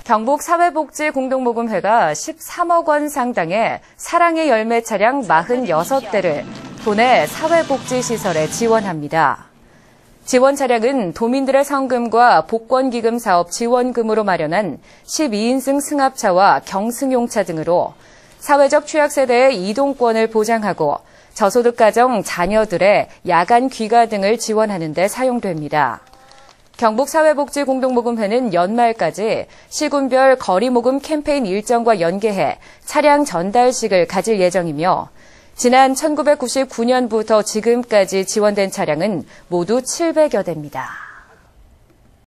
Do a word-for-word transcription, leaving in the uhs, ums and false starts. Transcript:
경북사회복지공동모금회가 십삼억 원 상당의 사랑의 열매 차량 사십육 대를 도내 사회복지시설에 지원합니다. 지원 차량은 도민들의 성금과 복권기금 사업 지원금으로 마련한 십이 인승 승합차와 경승용차 등으로 사회적 취약세대의 이동권을 보장하고 저소득 가정 자녀들의 야간 귀가 등을 지원하는 데 사용됩니다. 경북사회복지공동모금회는 연말까지 시군별 거리모금 캠페인 일정과 연계해 차량 전달식을 가질 예정이며 지난 천구백구십구 년부터 지금까지 지원된 차량은 모두 칠백여 대입니다.